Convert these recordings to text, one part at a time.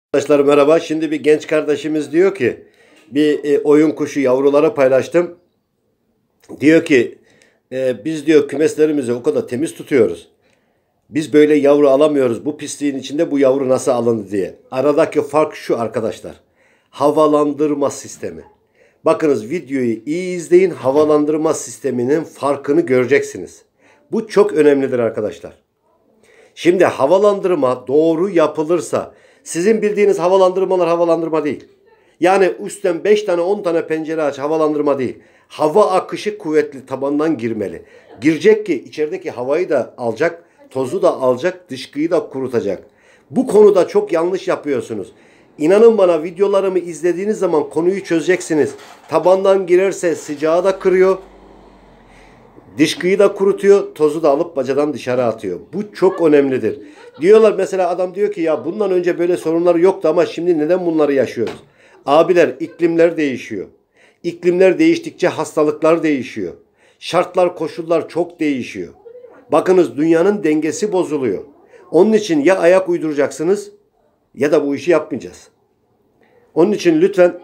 Arkadaşlar merhaba. Şimdi bir genç kardeşimiz diyor ki bir oyun kuşu yavruları paylaştım. Diyor ki biz diyor kümeslerimizi o kadar temiz tutuyoruz. Biz böyle yavru alamıyoruz. Bu pisliğin içinde bu yavru nasıl alındı diye. Aradaki fark şu arkadaşlar. Havalandırma sistemi. Bakınız videoyu iyi izleyin. Havalandırma sisteminin farkını göreceksiniz. Bu çok önemlidir arkadaşlar. Şimdi havalandırma doğru yapılırsa sizin bildiğiniz havalandırmalar havalandırma değil. Yani üstten 5 tane 10 tane pencere aç havalandırma değil. Hava akışı kuvvetli tabandan girmeli. Girecek ki içerideki havayı da alacak, tozu da alacak, dışkıyı da kurutacak. Bu konuda çok yanlış yapıyorsunuz. İnanın bana videolarımı izlediğiniz zaman konuyu çözeceksiniz. Tabandan girerse sıcağı da kırıyor. Dışkıyı da kurutuyor, tozu da alıp bacadan dışarı atıyor. Bu çok önemlidir. Diyorlar mesela adam diyor ki ya bundan önce böyle sorunlar yoktu ama şimdi neden bunları yaşıyoruz? Abiler iklimler değişiyor. İklimler değiştikçe hastalıklar değişiyor. Şartlar, koşullar çok değişiyor. Bakınız dünyanın dengesi bozuluyor. Onun için ya ayak uyduracaksınız ya da bu işi yapmayacağız. Onun için lütfen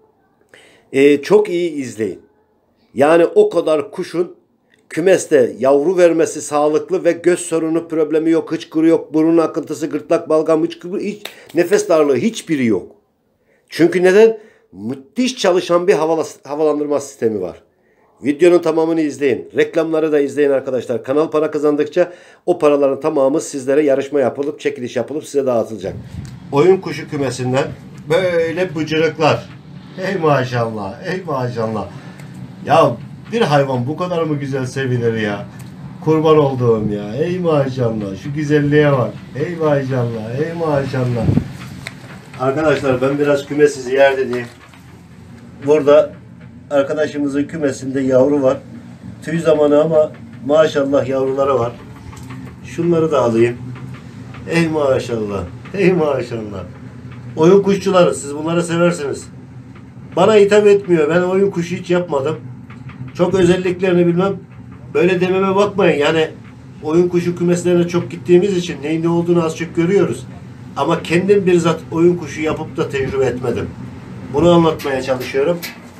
çok iyi izleyin. Yani o kadar kuşun kümeste yavru vermesi sağlıklı ve göz sorunu problemi yok, hıçkırı yok, burun akıntısı, gırtlak balgam, hıçkırı, hiç, nefes darlığı hiçbiri yok. Çünkü neden? Müthiş çalışan bir havalandırma sistemi var. Videonun tamamını izleyin. Reklamları da izleyin arkadaşlar. Kanal para kazandıkça o paraların tamamı sizlere yarışma yapılıp, çekiliş yapılıp size dağıtılacak. Oyun kuşu kümesinden böyle bıcırıklar. Ey maşallah, ey maşallah. Ya bir hayvan bu kadar mı güzel sevilir ya? Kurban olduğum ya. Ey maşallah. Şu güzelliğe bak. Ey maşallah. Ey maşallah. Arkadaşlar ben biraz kümesi ziyaret edeyim. Burada arkadaşımızın kümesinde yavru var. Tüy zamanı ama maşallah yavruları var. Şunları da alayım. Ey maşallah. Ey maşallah. Oyun kuşçuları siz bunları seversiniz. Bana hitap etmiyor. Ben oyun kuşu hiç yapmadım. Çok özelliklerini bilmem. Böyle dememe bakmayın. Yani oyun kuşu kümeslerine çok gittiğimiz için neyin ne olduğunu az çok görüyoruz. Ama kendim bizzat oyun kuşu yapıp da tecrübe etmedim. Bunu anlatmaya çalışıyorum.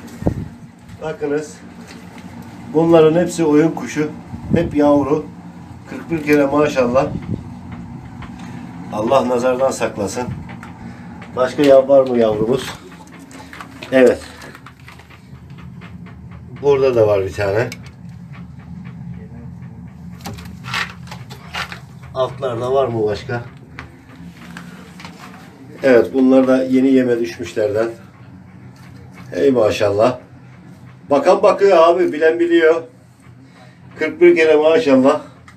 Bakınız. Bunların hepsi oyun kuşu. Hep yavru. 41 kere maşallah. Allah nazardan saklasın. Başka var mı yavrumuz? Evet. Burada da var bir tane. Altlarda var mı başka? Evet bunlar da yeni yeme düşmüşlerden. Hey maşallah. Bakan bakıyor abi, bilen biliyor. 41 kere maşallah.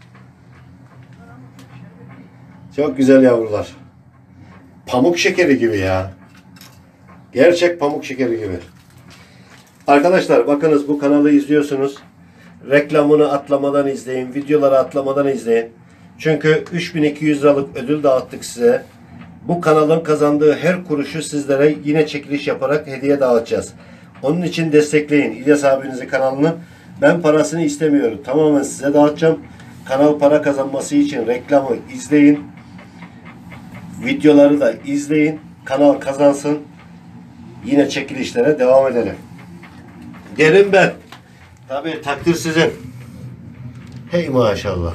Çok güzel yavrular. Pamuk şekeri gibi ya. Gerçek pamuk şekeri gibi. Arkadaşlar bakınız bu kanalı izliyorsunuz. Reklamını atlamadan izleyin. Videoları atlamadan izleyin. Çünkü 3200 liralık ödül dağıttık size. Bu kanalın kazandığı her kuruşu sizlere yine çekiliş yaparak hediye dağıtacağız. Onun için destekleyin İlyas abinizin kanalını. Ben parasını istemiyorum. Tamamen size dağıtacağım. Kanal para kazanması için reklamı izleyin. Videoları da izleyin. Kanal kazansın. Yine çekilişlere devam edelim. Gelin ben. Tabii takdir sizin. Hey maşallah.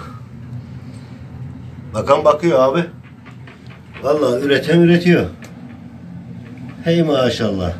Bakan bakıyor abi. Vallahi üreten üretiyor. Hey maşallah.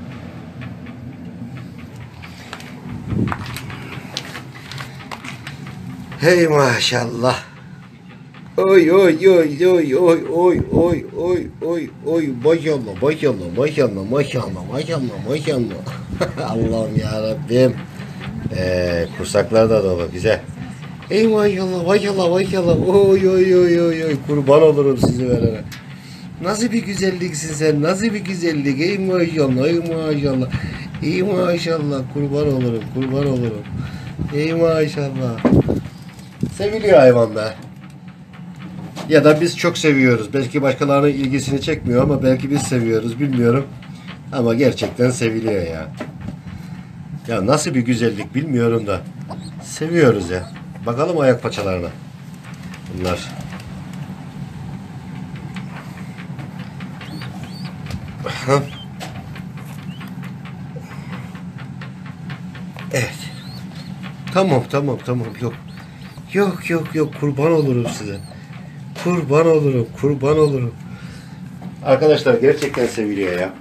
Hey maşallah. Oy oy oy oy oy oy oy oy oy oy maşallah maşallah maşallah maşallah maşallah maşallah. Allah'ım ya Rabbim. Kursaklar da dolu güzel. Ey maşallah maşallah maşallah. Oy oy oy oy oy kurban olurum sizi verene. Nasıl bir güzelliksin sen? Nasıl bir güzellik? Ey maşallah ey maşallah. Ey maşallah kurban olurum kurban olurum. Ey maşallah. Seviliyor hayvan be. Ya da biz çok seviyoruz. Belki başkalarının ilgisini çekmiyor ama belki biz seviyoruz bilmiyorum. Ama gerçekten seviliyor ya. Ya nasıl bir güzellik bilmiyorum da. Seviyoruz ya. Bakalım ayak paçalarına. Bunlar. Evet. Tamam. Yok. Yok. Kurban olurum size. Kurban olurum. Arkadaşlar gerçekten seviliyor ya.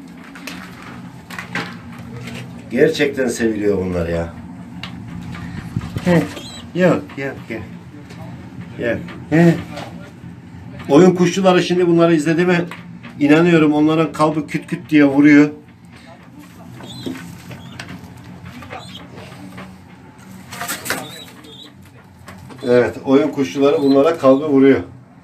Gerçekten seviliyor bunlar ya. Yok. Oyun kuşçuları şimdi bunları izledi mi? İnanıyorum onların kalbi küt küt diye vuruyor. Evet, oyun kuşçuları bunlara kalbi vuruyor.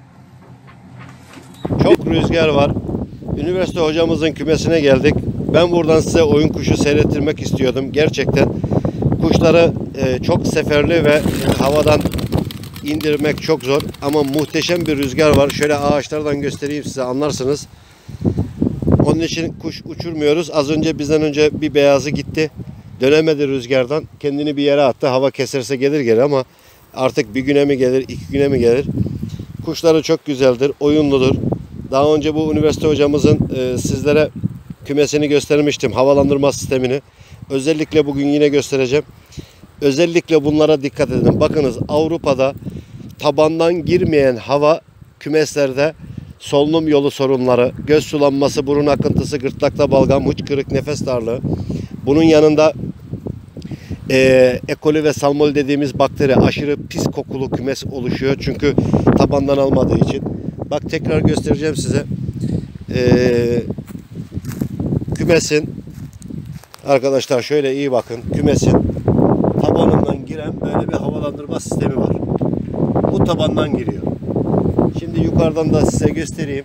Çok rüzgar var. Üniversite hocamızın kümesine geldik. Ben buradan size oyun kuşu seyrettirmek istiyordum. Gerçekten kuşları çok seferli ve havadan indirmek çok zor. Ama muhteşem bir rüzgar var. Şöyle ağaçlardan göstereyim size, anlarsınız. Onun için kuş uçurmuyoruz. Az önce bizden önce bir beyazı gitti. Dönemedi rüzgardan. Kendini bir yere attı. Hava keserse gelir ama artık bir güne mi gelir, 2 güne mi gelir? Kuşları çok güzeldir, oyunludur. Daha önce bu üniversite hocamızın sizlere kümesini göstermiştim, havalandırma sistemini. Özellikle bugün yine göstereceğim. Özellikle bunlara dikkat edin. Bakınız, Avrupa'da tabandan girmeyen hava kümeslerde solunum yolu sorunları, göz sulanması, burun akıntısı, gırtlakta balgam, hıçkırık, nefes darlığı. Bunun yanında E. coli ve salmonella dediğimiz bakteri, aşırı pis kokulu kümes oluşuyor. Çünkü tabandan almadığı için. Bak, tekrar göstereceğim size. Kümesin, arkadaşlar şöyle iyi bakın. Kümesin tabanından giren böyle bir havalandırma sistemi var. Bu tabandan giriyor. Şimdi yukarıdan da size göstereyim.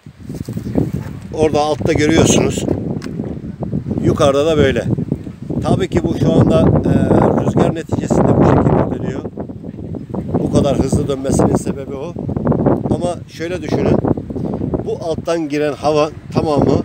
Orada altta görüyorsunuz. Yukarıda da böyle. Tabii ki bu şu anda rüzgar neticesinde bu şekilde dönüyor. Bu kadar hızlı dönmesinin sebebi o. Ama şöyle düşünün. Bu alttan giren hava tamamı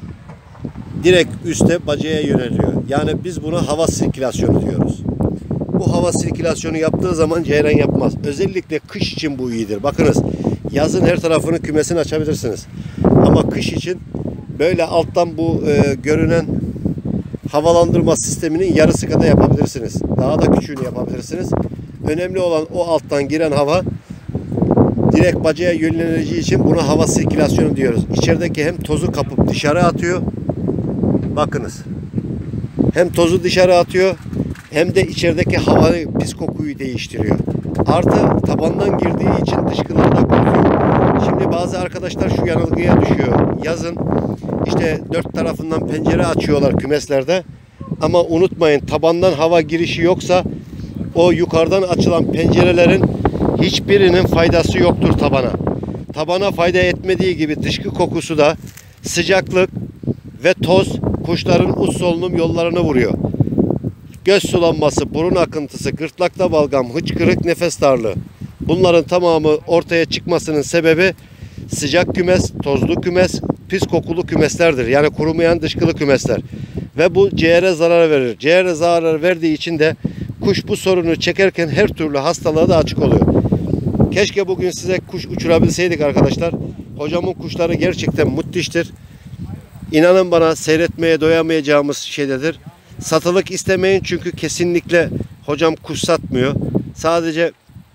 direkt üste bacaya yöneliyor. Yani biz buna hava sirkülasyonu diyoruz. Bu hava sirkülasyonu yaptığı zaman ceyran yapmaz. Özellikle kış için bu iyidir. Bakınız, yazın her tarafını, kümesini açabilirsiniz. Ama kış için böyle alttan bu görünen havalandırma sisteminin yarısı kadar yapabilirsiniz. Daha da küçüğünü yapabilirsiniz. Önemli olan o alttan giren hava direkt bacaya yönleneceği için buna hava sirkülasyonu diyoruz. İçerideki hem tozu kapıp dışarı atıyor. Bakınız. Hem tozu dışarı atıyor hem de içerideki havayı, pis kokuyu değiştiriyor. Artı tabandan girdiği için dışkıları da kurutuyor. Şimdi bazı arkadaşlar şu yanılgıya düşüyor. Yazın işte 4 tarafından pencere açıyorlar kümeslerde. Ama unutmayın, tabandan hava girişi yoksa o yukarıdan açılan pencerelerin hiçbirinin faydası yoktur tabana. Tabana fayda etmediği gibi dışkı kokusu da, sıcaklık ve toz kuşların uç solunum yollarını vuruyor. Göz sulanması, burun akıntısı, gırtlakta balgam, hıçkırık, nefes darlığı. Bunların tamamı ortaya çıkmasının sebebi sıcak kümes, tozlu kümes, pis kokulu kümeslerdir. Yani kurumayan dışkılı kümesler. Ve bu ciğere zarar verir. Ciğere zarar verdiği için de kuş bu sorunu çekerken her türlü hastalığa da açık oluyor. Keşke bugün size kuş uçurabilseydik arkadaşlar. Hocamın kuşları gerçekten müthiştir. İnanın bana, seyretmeye doyamayacağımız şeydedir. Satılık istemeyin, çünkü kesinlikle hocam kuş satmıyor. Sadece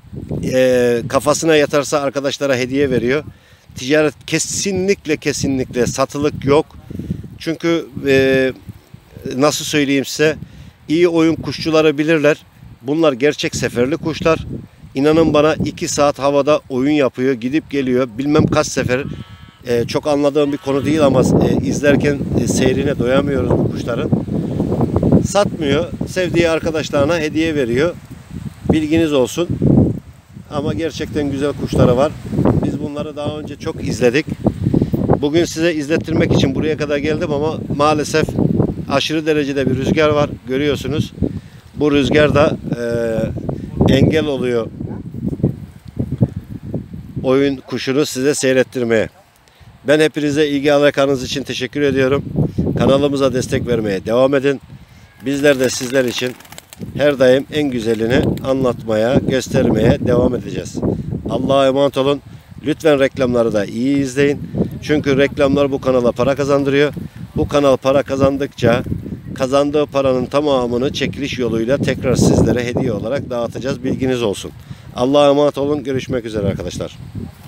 kafasına yatarsa arkadaşlara hediye veriyor. Ticaret kesinlikle satılık yok. Çünkü nasıl söyleyeyim size, iyi oyun kuşçuları bilirler. Bunlar gerçek seferli kuşlar. İnanın bana, 2 saat havada oyun yapıyor, gidip geliyor. Bilmem kaç sefer. Çok anladığım bir konu değil ama izlerken seyrine doyamıyoruz bu kuşların. Satmıyor. Sevdiği arkadaşlarına hediye veriyor. Bilginiz olsun. Ama gerçekten güzel kuşları var. Biz bunları daha önce çok izledik. Bugün size izlettirmek için buraya kadar geldim ama maalesef aşırı derecede bir rüzgar var. Görüyorsunuz. Bu rüzgar da engel oluyor oyun kuşunu size seyrettirmeye. Ben hepinize ilgi alakanız için teşekkür ediyorum. Kanalımıza destek vermeye devam edin. Bizler de sizler için her daim en güzelini anlatmaya, göstermeye devam edeceğiz. Allah'a emanet olun. Lütfen reklamları da iyi izleyin. Çünkü reklamlar bu kanala para kazandırıyor. Bu kanal para kazandıkça kazandığı paranın tamamını çekiliş yoluyla tekrar sizlere hediye olarak dağıtacağız. Bilginiz olsun. Allah'a emanet olun. Görüşmek üzere arkadaşlar.